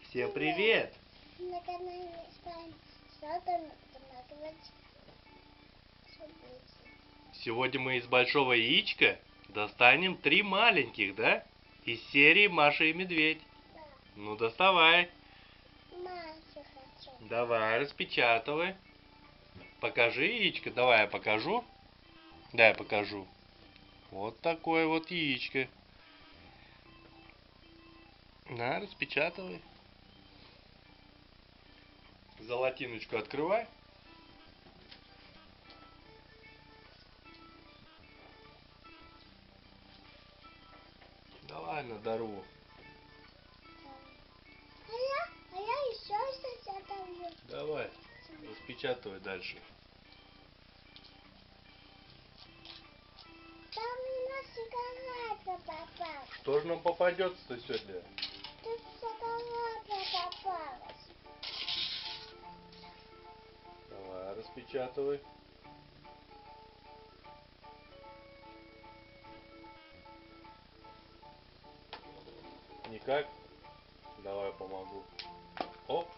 Всем привет! На канале с вами Сатана, Сегодня мы из большого яичка достанем 3 маленьких, да? Из серии Маша и Медведь. Да. Ну доставай. Машу хочу. Давай, распечатывай. Покажи яичко. Давай я покажу. Да, я покажу. Вот такое вот яичко. На, распечатывай. Золотиночку открывай. Давай на дорогу. А я еще что-то оставлю. Давай, распечатывай дальше. Там у нас шоколадка попалась. Что же нам попадется-то сегодня? Тут шоколадка попалась. Давай, распечатывай. Никак? Давай помогу. Оп.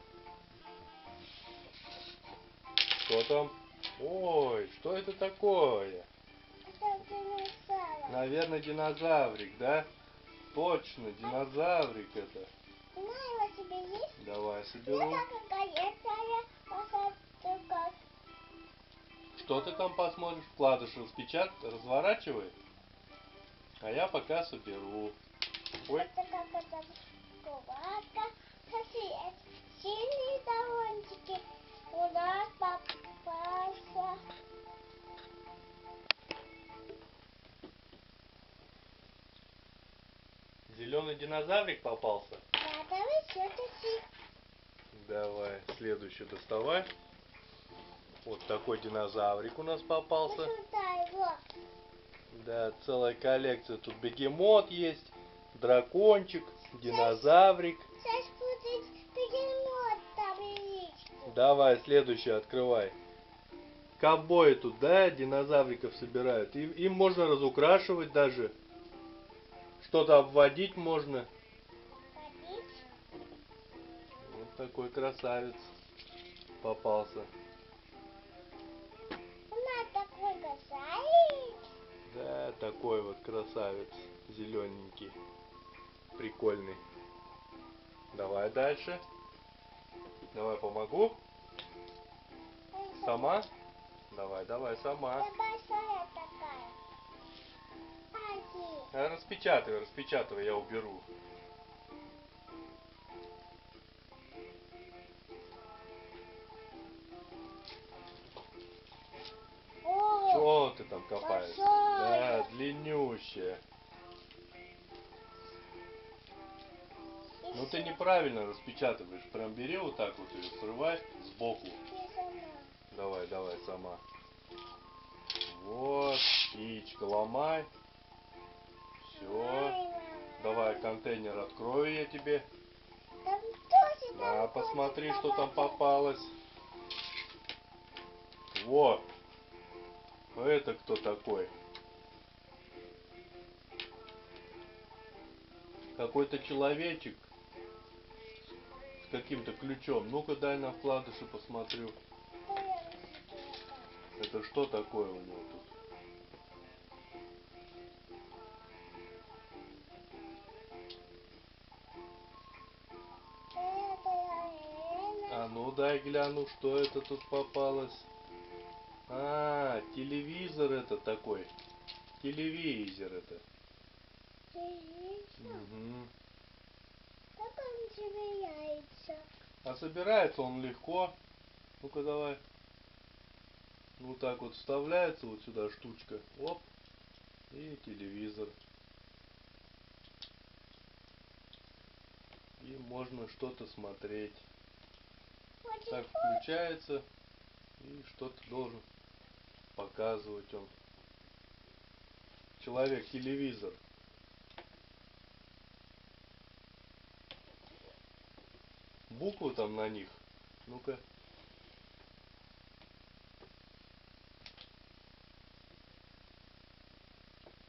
Что там? Ой, что это такое? Это динозавр. Наверное, динозаврик, да? Точно, динозаврик это. На, его тебе есть? Давай Я соберу. так коллекция посмотрю как. Что ты там посмотришь? Вкладыш разворачивай. А я пока соберу. Ой, Это как это шоколадка. Смотри, синие талончики. У нас попался. зеленый динозаврик попался. Да, давай еще чуть-чуть. Давай, следующий доставай. Вот такой динозаврик у нас попался. Сюда его. Да, целая коллекция. Тут бегемот есть, дракончик, динозаврик. Сейчас будет бегемот там яичко. Давай, следующий открывай. Ковбои тут, да, динозавриков собирают. И им можно разукрашивать даже. Что-то обводить можно. Ходить. Вот такой красавец попался. У нас такой красавец. Да, такой вот красавец. Зелененький. Прикольный. Давай дальше. Давай помогу. Сама? Давай, давай, сама. Это большая такая. Один. Распечатывай, распечатывай, я уберу. О, Чего ты там копаешься? большая. Да, длиннющая. Ну ты неправильно распечатываешь. Прям бери вот так вот ее, срывай сбоку. Я сама. Давай, давай, сама. Вот, яичко ломай. Все. Мама. Давай контейнер открою я тебе. Там тоже На, там посмотри, тоже что там попадает. попалось. Вот. Это кто такой? Какой-то человечек с каким-то ключом. Ну-ка дай на вкладыши посмотрю. Это что такое у него тут? А ну дай гляну, что это тут попалось. А, телевизор это такой. Телевизор это. Угу. Как он собирается? А собирается он легко. Ну-ка давай. Вот так вот вставляется вот сюда штучка. Оп. И телевизор. И можно что-то смотреть. Так включается. И что-то должен показывать он. Человек-телевизор. Буквы там на них. Ну-ка.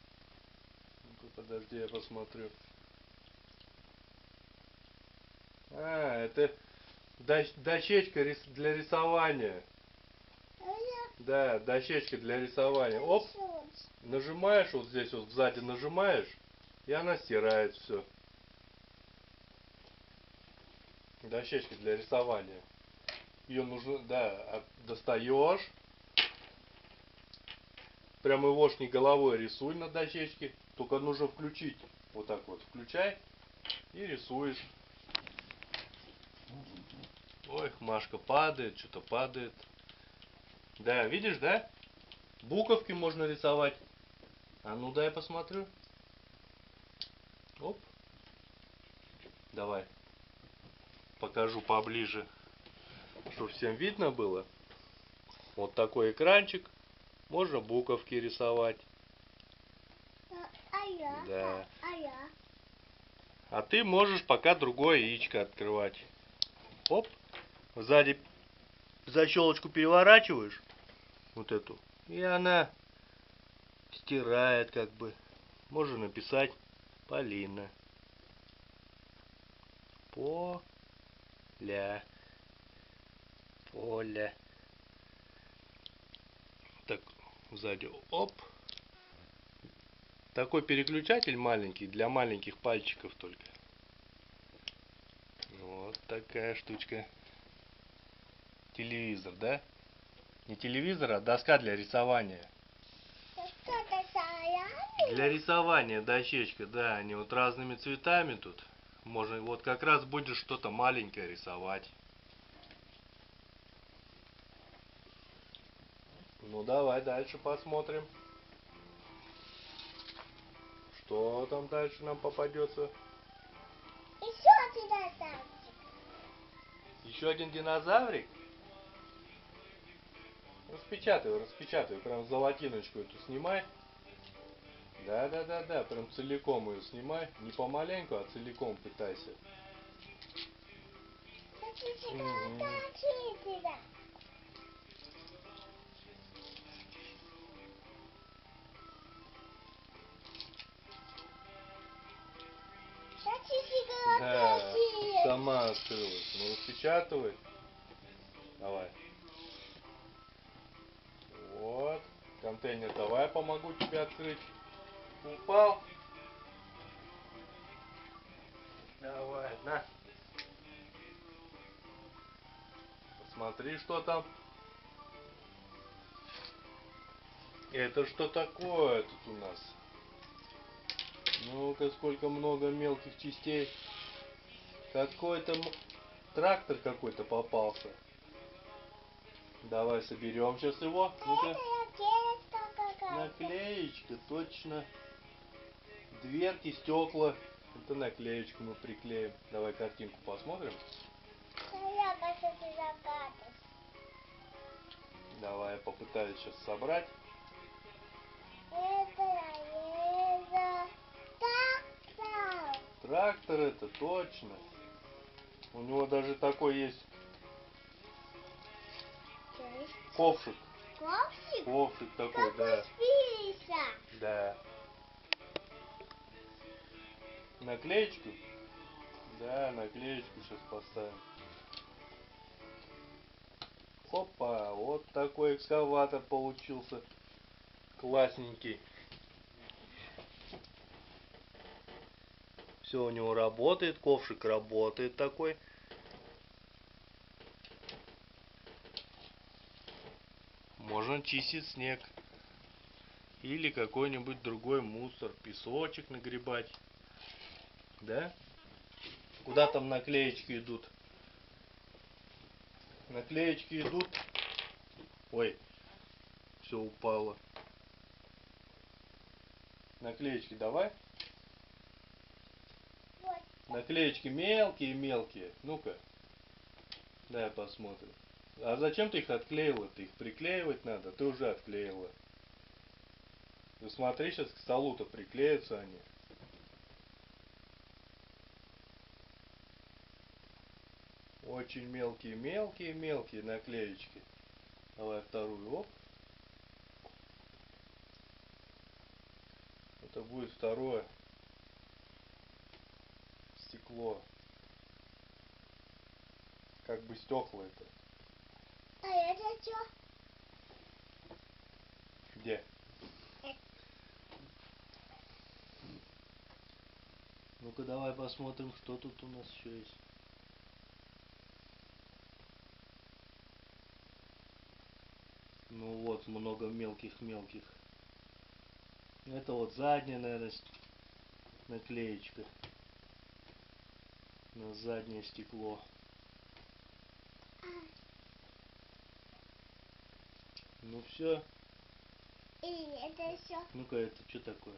Ну-ка, подожди, я посмотрю. А, это дощечка для рисования. А я Да, дощечка для рисования. Оп, рисую. нажимаешь вот здесь вот сзади нажимаешь, и она стирает все. Дощечка для рисования. Ее нужно, да, достаешь. Прямо егошней головой рисуй на дощечке. Только нужно включить. Вот так вот включай и рисуешь. Ой, Машка падает, что-то падает. Да, видишь, да? Буковки можно рисовать. А ну дай я посмотрю. Оп. Давай. Покажу поближе, чтобы всем видно было. Вот такой экранчик. Можно буковки рисовать. А я? Да. А я? А ты можешь пока другое яичко открывать. Оп. Сзади защелочку переворачиваешь. Вот эту. И она стирает как бы. Можно написать Полина. Поля. Поля. Так, сзади. Оп. Такой переключатель маленький, для маленьких пальчиков только. Вот такая штучка. Телевизор, да? Не телевизор, а доска для рисования. Что такая? Для рисования дощечка, да, они вот разными цветами тут. Можно вот как раз будешь что-то маленькое рисовать. Ну давай дальше посмотрим. Что там дальше нам попадется? Еще динозаврик. Еще один динозаврик? Распечатай, распечатай. Прям золотиночку эту снимай. Да, прям целиком ее снимай. Не помаленьку, а целиком пытайся. Мгм. Да, сама открылась. Ну распечатывай. Давай. Вот. Контейнер давай я помогу тебе открыть. Упал. Давай, на. Посмотри, что там. Это что такое тут у нас? Ну-ка, сколько много мелких частей. Какой-то трактор какой-то попался. Давай соберем сейчас его. Ну-ка. Наклеечка, точно. Дверки, стекла. Это наклеечку мы приклеим. Давай картинку посмотрим. Давай я попытаюсь сейчас собрать. Трактор это точно. У него даже такой есть ковшик. Ковшик? Ковшик такой, да. Да. Наклеечку? Да, наклеечку сейчас поставим. Опа, вот такой экскаватор получился. Классненький. Все у него работает, ковшик работает такой. Можно чистить снег. Или какой-нибудь другой мусор, песочек нагребать. Да? Куда там наклеечки идут? Наклеечки идут. Ой, все упало. Наклеечки давай. Вот. Наклеечки мелкие-мелкие. Ну-ка. Дай посмотрим. А зачем ты их отклеила? Ты их приклеивать надо. Ты уже отклеила. Ну смотри, сейчас к столу-то приклеятся они. Очень мелкие наклеечки. Давай вторую. Оп. Это будет второе стекло. как бы стекла это. А это что? Где? Ну-ка давай посмотрим, что тут у нас еще есть. Ну вот, много мелких-мелких. Это вот задняя, наверное, наклеечка на заднее стекло. Ну все. И это что? Ну-ка, это что такое?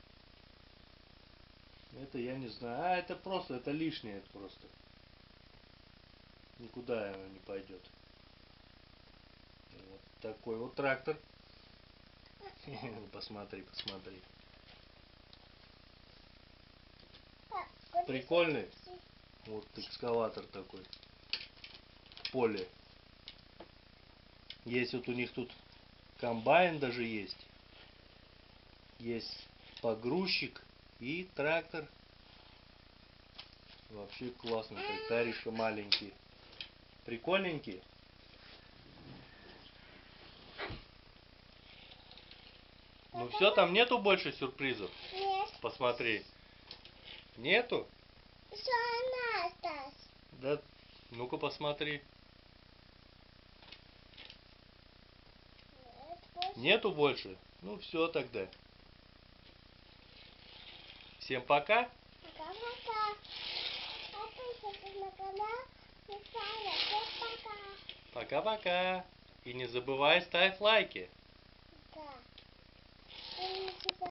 Это я не знаю. А, это просто, это лишнее, это просто. Никуда оно не пойдет. Вот такой вот трактор. Посмотри, посмотри. Прикольный. Вот экскаватор такой. В поле. Есть вот у них тут комбайн даже есть. Есть погрузчик и трактор. Вообще классный тракторище маленький. Прикольненький. Ну все, там нету больше сюрпризов. Нет. Посмотри. Нету? Что она осталась? Да. Ну-ка посмотри. Нету больше? Ну все тогда. Всем пока. Пока-пока. Подписывайтесь на канал. Всем пока. Пока-пока. И не забывай ставь лайки. Да. И